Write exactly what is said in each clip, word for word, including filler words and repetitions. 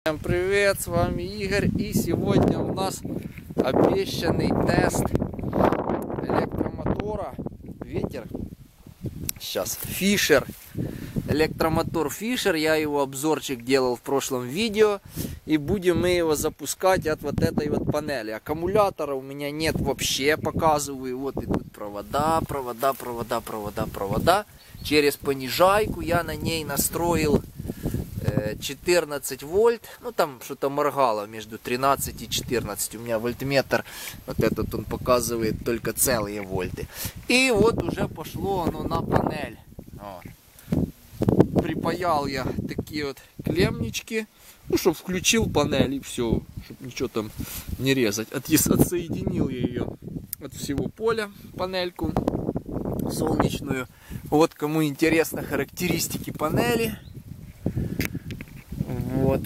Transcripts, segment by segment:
Всем привет, с вами Игорь, и сегодня у нас обещанный тест электромотора. Ветер. Сейчас Фишер. Электромотор Фишер. Я его обзорчик делал в прошлом видео. И будем мы его запускать от вот этой вот панели. Аккумулятора у меня нет вообще. Показываю. Вот идут провода, провода, провода, провода, провода. Через понижайку я на ней настроил четырнадцать вольт, ну там что-то моргало между тринадцать и четырнадцать, у меня вольтметр, вот этот он показывает только целые вольты. И вот уже пошло оно на панель. Вот. Припаял я такие вот клемнички, ну чтобы включил панель и все, чтобы ничего там не резать. Отсоединил я ее от всего поля, панельку солнечную. Вот кому интересно характеристики панели. Вот.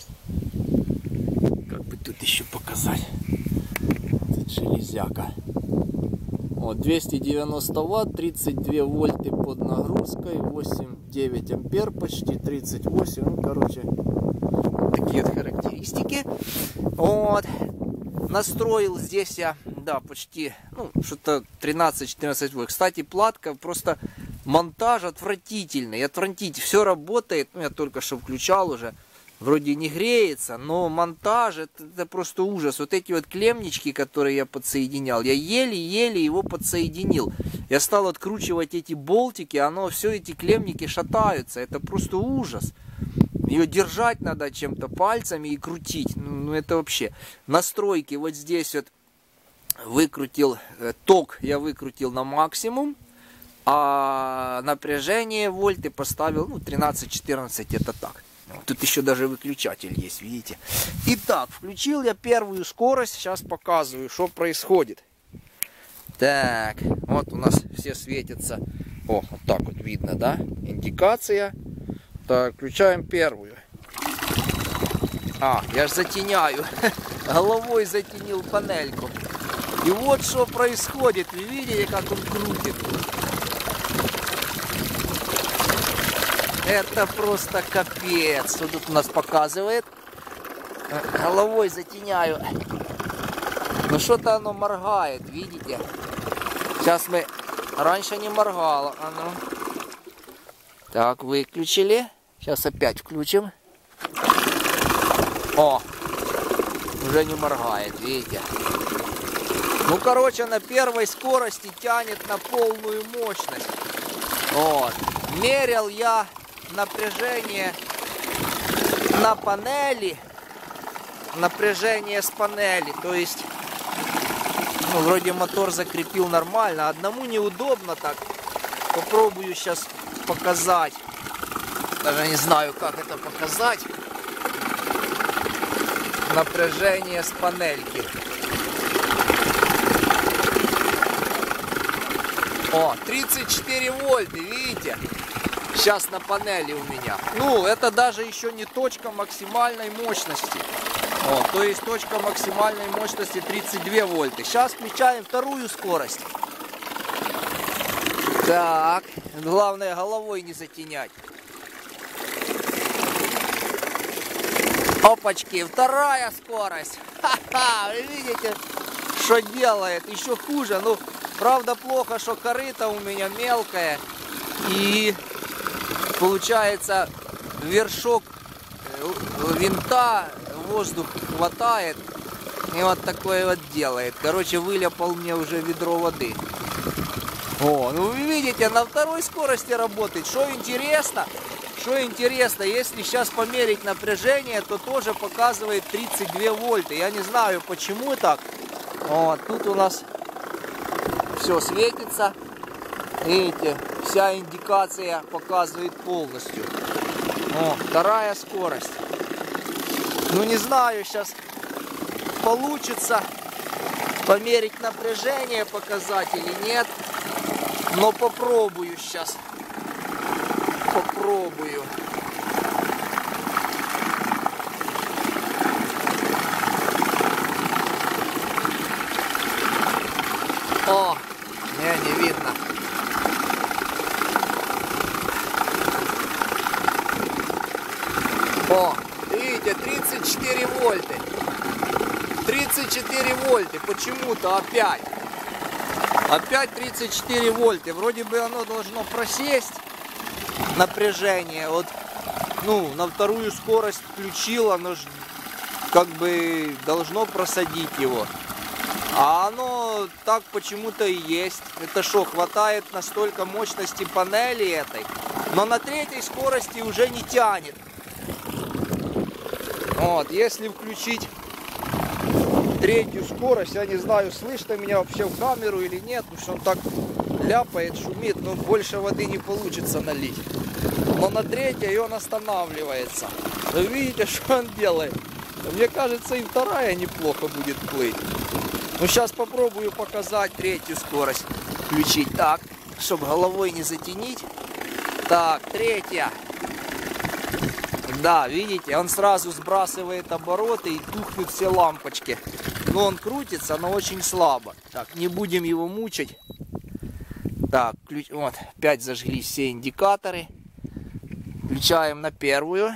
Как бы тут еще показать. Тут железяка. Вот, двести девяносто ватт, тридцать две вольты под нагрузкой, восемь девять ампер, почти тридцать восемь. Ну, короче, такие вот характеристики. Вот. Настроил здесь я, да, почти, ну, что-то тринадцать-четырнадцать вольт. Кстати, платка просто... Монтаж отвратительный, отвратительный, все работает, ну я только что включал уже, вроде не греется, но монтаж это, это просто ужас. Вот эти вот клемнички, которые я подсоединял, я еле-еле его подсоединил. Я стал откручивать эти болтики, оно все эти клемники шатаются, это просто ужас. Ее держать надо чем-то пальцами и крутить, ну это вообще. Настройки вот здесь вот выкрутил, э, ток я выкрутил на максимум. А напряжение вольты поставил, ну, тринадцать-четырнадцать, это так. Тут еще даже выключатель есть, видите. Итак, включил я первую скорость. Сейчас показываю, что происходит. Так, вот у нас все светятся. О, вот так вот видно, да? Индикация. Так, включаем первую. А, я же затеняю. Головой затенил панельку. И вот что происходит. Вы видите, как он крутит? Это просто капец. Что тут у нас показывает? Головой затеняю. Ну что-то оно моргает, видите? Сейчас мы... Раньше не моргало. А ну. Так, выключили. Сейчас опять включим. О! Уже не моргает, видите? Ну, короче, на первой скорости тянет на полную мощность. Вот. Мерил я напряжение на панели, напряжение с панели, то есть, ну, вроде мотор закрепил нормально, одному неудобно так, попробую сейчас показать, даже не знаю, как это показать, напряжение с панельки. О, тридцать четыре вольта, видите? Сейчас на панели у меня. Ну, это даже еще не точка максимальной мощности. О, то есть точка максимальной мощности тридцать две вольта. Сейчас включаем вторую скорость. Так, главное головой не затенять. Опачки, вторая скорость. Ха-ха, вы видите, что делает? Еще хуже. Ну, правда, плохо, что корыто у меня мелкое. И получается, вершок винта, воздух хватает. И вот такое вот делает. Короче, выляпал мне уже ведро воды. О, ну вы видите, на второй скорости работает. Что интересно, что интересно, если сейчас померить напряжение, то тоже показывает тридцать две вольта. Я не знаю, почему так. Вот, тут у нас все светится. Видите, вся индикация показывает полностью. О, вторая скорость. Ну не знаю, сейчас получится померить напряжение, показать или нет. Но попробую сейчас. Попробую. О, не, не видно. О, видите, тридцать четыре вольты. тридцать четыре вольта. Почему-то опять. Опять тридцать четыре вольта. Вроде бы оно должно просесть. Напряжение. Вот, ну, на вторую скорость включил. Оно ж как бы должно просадить его. А оно так почему-то и есть. Это что, хватает настолько мощности панели этой. Но на третьей скорости уже не тянет. Вот, если включить третью скорость, я не знаю, слышно меня вообще в камеру или нет, потому что он так ляпает, шумит, но больше воды не получится налить. Но на третьей он останавливается. Вы видите, что он делает? Мне кажется, и вторая неплохо будет плыть. Ну, сейчас попробую показать третью скорость включить. Так, чтобы головой не затянить. Так, третья. Да, видите, он сразу сбрасывает обороты и тухнут все лампочки. Но он крутится, но очень слабо. Так, не будем его мучить. Так, ключ... вот, опять зажглись все индикаторы. Включаем на первую.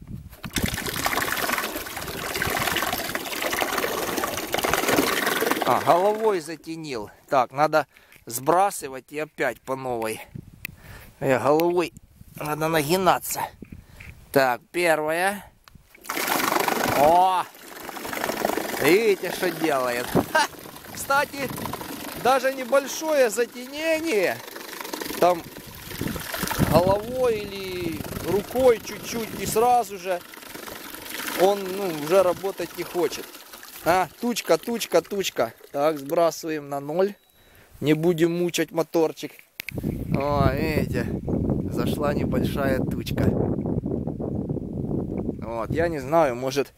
А, головой затянил. Так, надо сбрасывать и опять по новой. Э, головой надо нагинаться. Так, первая. О! Видите, что делает? Ха! Кстати, даже небольшое затенение. Там головой или рукой чуть-чуть, и сразу же он, ну, уже работать не хочет. А, тучка, тучка, тучка. Так, сбрасываем на ноль. Не будем мучать моторчик. О, видите, зашла небольшая тучка. Вот, я не знаю, может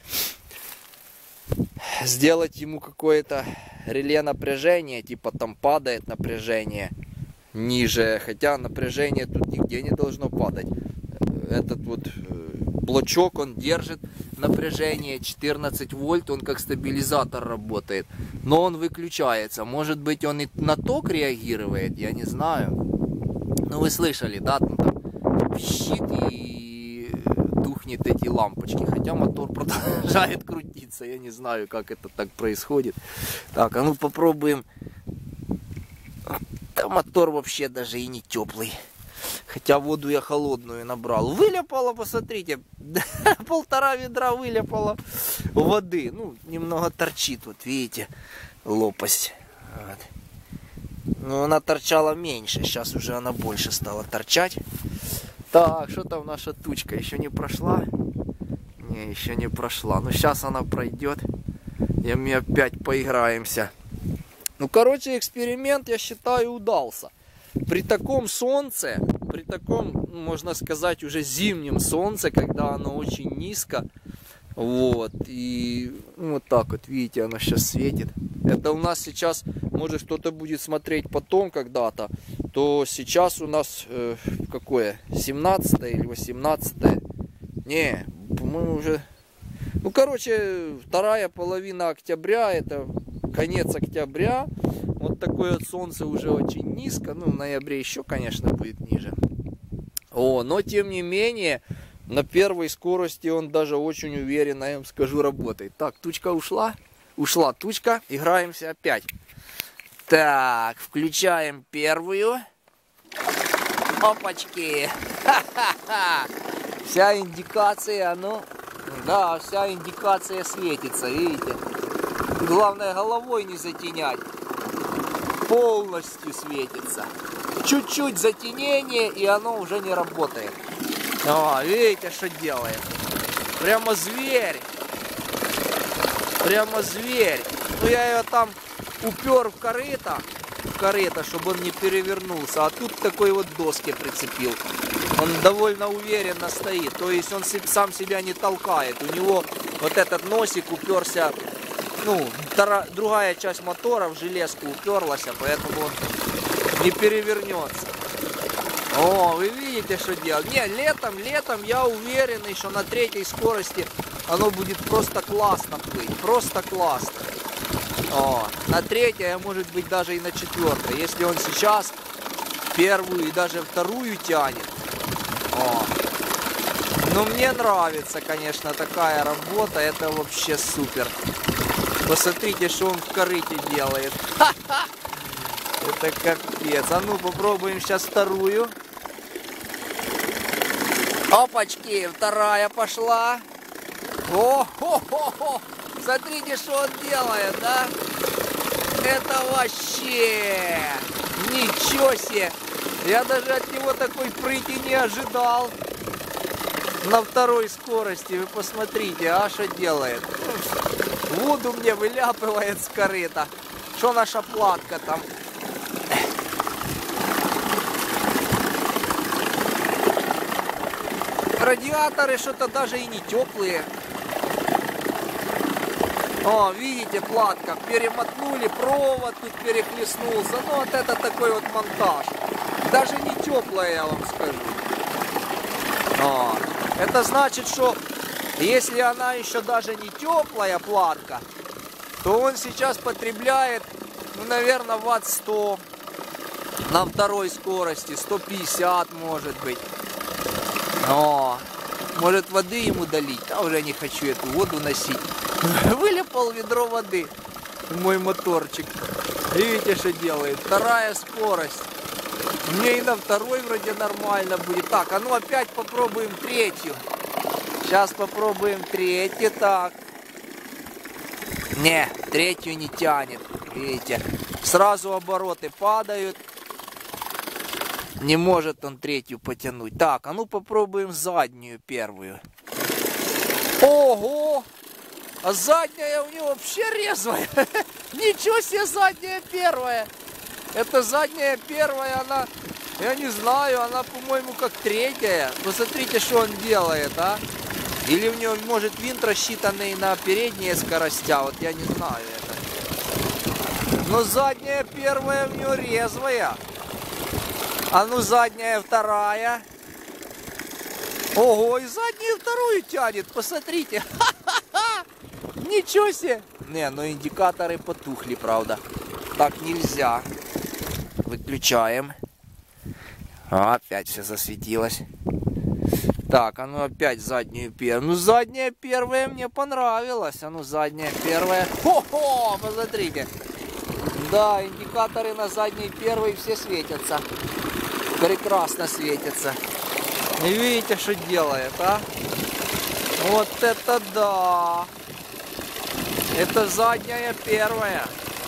сделать ему какое-то реле напряжения, типа там падает напряжение ниже, хотя напряжение тут нигде не должно падать. Этот вот блочок, он держит напряжение четырнадцать вольт, он как стабилизатор работает, но он выключается. Может быть, он и на ток реагирует, я не знаю. Ну, вы слышали, да, там, там пищит и тухнет эти лампочки, хотя мотор продолжает крутиться. Я не знаю, как это так происходит. Так, а ну попробуем. Да, мотор вообще даже и не теплый. Хотя воду я холодную набрал. Выляпало, посмотрите. Полтора ведра выляпало воды. Ну, немного торчит, вот видите, лопасть. Вот. Но она торчала меньше. Сейчас уже она больше стала торчать. Так, что там наша тучка? Еще не прошла? Не, еще не прошла. Но сейчас она пройдет. И мы опять поиграемся. Ну, короче, эксперимент, я считаю, удался. При таком солнце, при таком, можно сказать, уже зимнем солнце, когда оно очень низко, вот, и ну, вот так вот, видите, оно сейчас светит. Это у нас сейчас, может кто-то будет смотреть потом когда-то, то сейчас у нас э, какое, семнадцатое или восемнадцатое, не, по-моему уже, ну, короче, вторая половина октября, это конец октября. Вот такое вот солнце уже очень низко. Ну, в ноябре еще, конечно, будет ниже. О, но тем не менее, на первой скорости он даже очень уверенно, я вам скажу, работает. Так, тучка ушла. Ушла тучка. Играемся опять. Так, включаем первую. Опачки. Ха-ха-ха. Вся индикация, ну, да, вся индикация светится, видите. Главное, головой не затенять. Полностью светится. Чуть-чуть затенение, и оно уже не работает. О, видите, что делает? Прямо зверь. Прямо зверь. Ну, я ее там упер в корыто, в корыто, чтобы он не перевернулся. А тут к такой вот доске прицепил. Он довольно уверенно стоит. То есть он сам себя не толкает. У него вот этот носик уперся. Ну, другая часть мотора в железку уперлась, поэтому он не перевернется. О, вы видите, что делать? Не, летом, летом я уверенный, что на третьей скорости оно будет просто классно плыть. Просто классно. О, на третьей, а может быть даже и на четвертой. Если он сейчас первую и даже вторую тянет. О. Ну, мне нравится, конечно, такая работа. Это вообще супер. Посмотрите, что он в корыте делает. Ха-ха! Это капец. А ну, попробуем сейчас вторую. Опачки, вторая пошла. О-хо-хо-хо! Смотрите, что он делает, да? Это вообще... Ничего себе! Я даже от него такой прыти не ожидал. На второй скорости, вы посмотрите, а что делает? Воду мне выляпывает с корыта. Что наша платка там? Радиаторы что-то даже и не теплые. О, видите, платка, перемотнули, провод тут перехлестнулся. Ну, вот это такой вот монтаж. Даже не теплая, я вам скажу. О, это значит, что если она еще даже не теплая платка, то он сейчас потребляет, ну, наверное, ватт сто на второй скорости, сто пятьдесят может быть. О, может воды ему долить? А уже не хочу эту воду носить. Выляпал ведро воды мой моторчик. Видите, что делает? Вторая скорость. Мне и на второй вроде нормально будет. Так, а ну опять попробуем третью. Сейчас попробуем третью. Так. Не, третью не тянет. Видите, сразу обороты падают. Не может он третью потянуть. Так, а ну попробуем заднюю первую. Ого! А задняя у него вообще резвая. Ничего себе, задняя первая. Это задняя первая, она, я не знаю, она, по-моему, как третья. Посмотрите, что он делает, а. Или у него, может, винт рассчитанный на передние скоростя. Вот я не знаю это. Но задняя первая у него резвая. А ну задняя вторая. Ого, и заднюю вторую тянет, посмотрите. Ха-ха-ха! Ничего себе. Не, ну индикаторы потухли, правда. Так нельзя. Выключаем. А, опять все засветилось. Так, а ну опять заднюю первую. Ну задняя первая мне понравилась. А ну задняя первая. Хо-хо, посмотрите. Да, индикаторы на задней первой все светятся. Прекрасно светятся. И видите, что делает, а? Вот это да! Это задняя первая.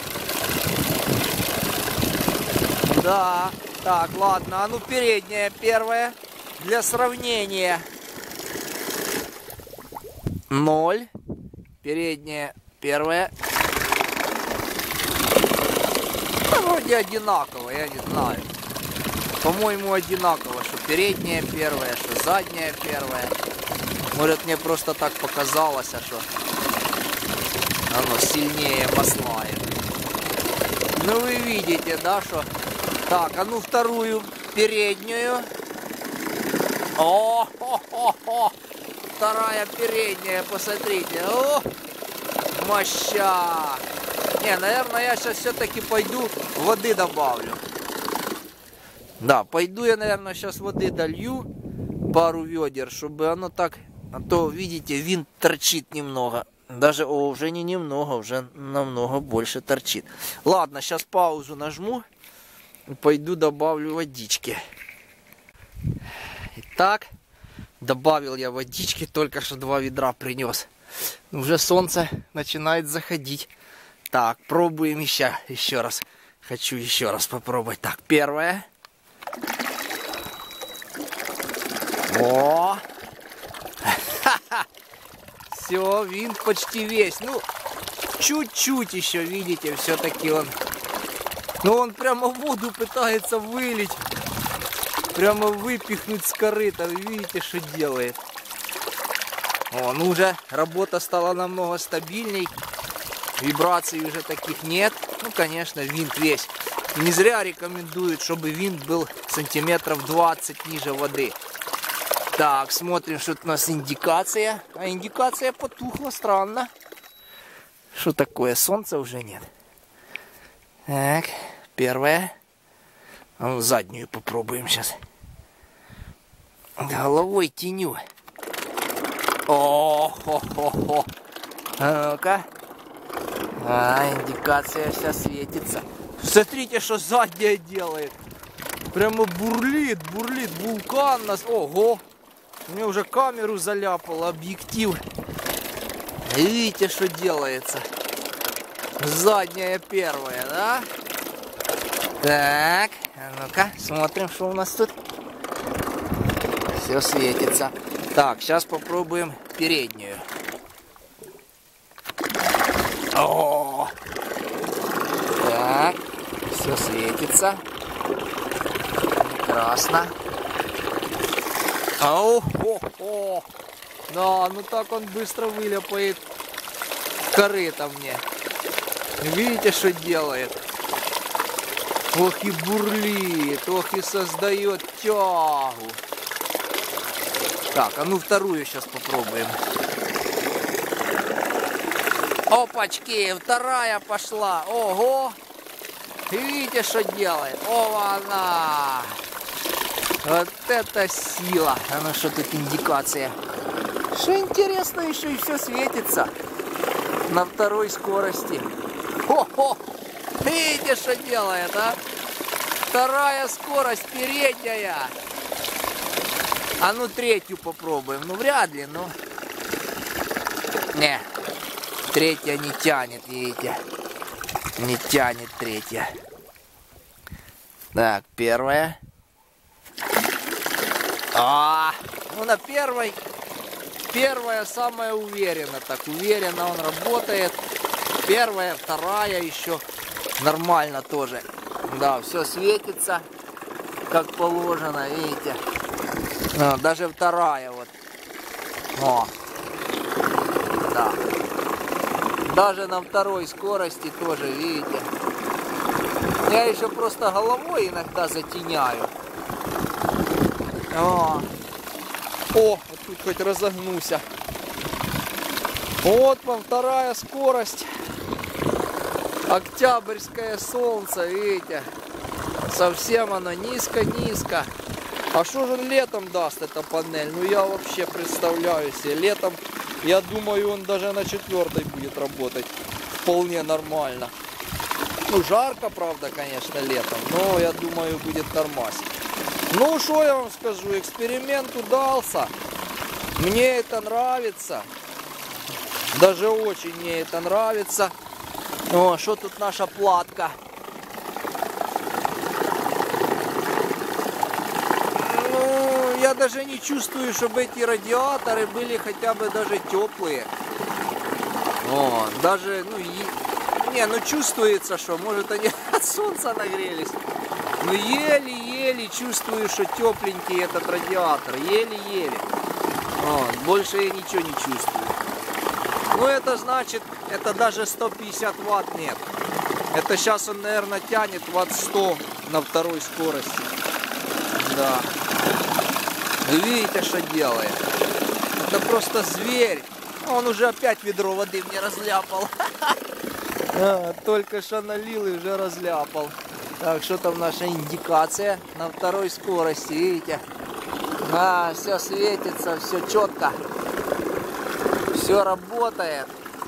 Да. Так, ладно, а ну передняя первая. Для сравнения. Ноль. Передняя первая. Да, вроде одинаково, я не знаю. По-моему, одинаково, что передняя первая, что задняя первая. Может, мне просто так показалось, а что оно сильнее маслает. Ну, вы видите, да, что... Так, а ну вторую переднюю. О, хо, хо, хо. Вторая передняя, посмотрите. О, моща. Не, наверное, я сейчас все-таки пойду воды добавлю. Да, пойду я, наверное, сейчас воды долью. Пару ведер, чтобы оно так... А то, видите, винт торчит немного. Даже, о, уже не немного, уже намного больше торчит. Ладно, сейчас паузу нажму. Пойду добавлю водички. Итак, добавил я водички. Только что два ведра принес. Уже солнце начинает заходить. Так, пробуем еще, еще раз. Хочу еще раз попробовать. Так, первое. О! Все, винт почти весь. Ну, чуть-чуть еще, видите, все-таки он... Ну, он прямо воду пытается вылить. Прямо выпихнуть с корыта. Вы видите, что делает. О, ну уже работа стала намного стабильней. Вибраций уже таких нет. Ну, конечно, винт весь. Не зря рекомендуют, чтобы винт был сантиметров двадцать ниже воды. Так, смотрим, что у нас индикация. А индикация потухла, странно. Что такое? Солнца уже нет. Так, первое. А ну, заднюю попробуем сейчас. Головой тяню. О-хо-хо-хо. А ну-ка. А, индикация вся светится. Смотрите, что задняя делает. Прямо бурлит, бурлит. Вулкан нас. Ого. Мне уже камеру заляпало, объектив. Видите, что делается. Задняя первая, да? Так, а ну-ка, смотрим, что у нас тут. Все светится. Так, сейчас попробуем переднюю. О! Так, все светится. Прекрасно. Ау! О-о! Да, ну так он быстро выляпает корыто мне. Видите, что делает? Ох и бурлит, ох и создает тягу. Так, а ну вторую сейчас попробуем. Опачки, вторая пошла. Ого! Видите, что делает? О, она! Вот это сила! А ну что тут индикация? Что интересно, еще и все светится на второй скорости. Хо-хо! Видите, что делает, а? Вторая скорость, передняя. А ну третью попробуем. Ну вряд ли, ну. Не. Третья не тянет, видите. Не тянет третья. Так, первая. А, ну на первой. Первая самая уверенно. Так, уверенно он работает. Первая, вторая еще нормально тоже. Да, все светится, как положено, видите. А, даже вторая вот. О, да. Даже на второй скорости тоже, видите. Я еще просто головой иногда затеняю. О, О вот тут хоть разогнуся. Вот вам вторая скорость. Октябрьское солнце, видите. Совсем оно низко-низко. А что же летом даст эта панель? Ну я вообще представляю себе. Летом, я думаю, он даже на четвертой будет работать. Вполне нормально. Ну жарко, правда, конечно, летом. Но я думаю, будет нормально. Ну что я вам скажу, эксперимент удался. Мне это нравится. Даже очень мне это нравится. О, что тут наша платка? Ну, я даже не чувствую, чтобы эти радиаторы были хотя бы даже теплые. О, даже, ну, е... не, ну чувствуется, что, может, они от солнца нагрелись. Но еле-еле чувствую, что тепленький этот радиатор. Еле-еле. Больше я ничего не чувствую. Ну, это значит, это даже сто пятьдесят ватт нет. Это сейчас он, наверное, тянет ватт сто на второй скорости. Да. Вы видите, что делает? Это просто зверь. Он уже опять ведро воды мне разляпал. А, только что налил и уже разляпал. Так, что там наша индикация на второй скорости, видите? А, все светится, все четко. Все работает.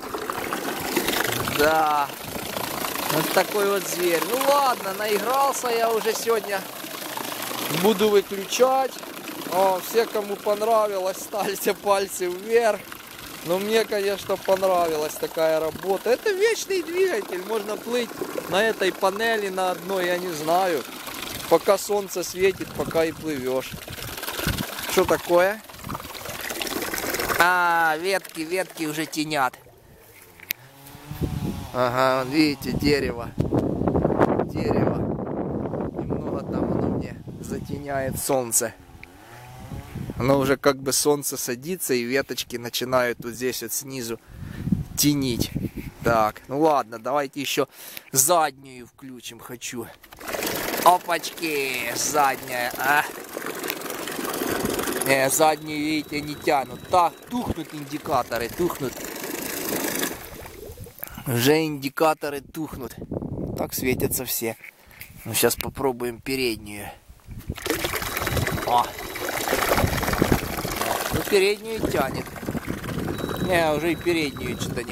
Да. Вот такой вот зверь. Ну ладно, наигрался я уже сегодня. Буду выключать. О, все, кому понравилось, ставьте пальцы вверх. Но мне, конечно, понравилась такая работа. Это вечный двигатель. Можно плыть на этой панели на одной, я не знаю. Пока солнце светит, пока и плывешь. Что такое? А, ветки, ветки уже тенят. Ага, видите, дерево. Дерево. Немного там оно мне затеняет солнце. Оно уже как бы солнце садится, и веточки начинают вот здесь вот снизу тенить. Так, ну ладно, давайте еще заднюю включим, хочу. Опачки, задняя. А. Не, заднюю, видите, не тянут. Так, тухнут индикаторы, тухнут. Уже индикаторы тухнут. Так светятся все. Ну, сейчас попробуем переднюю. О. Ну, переднюю тянет. Не, уже и переднюю что-то не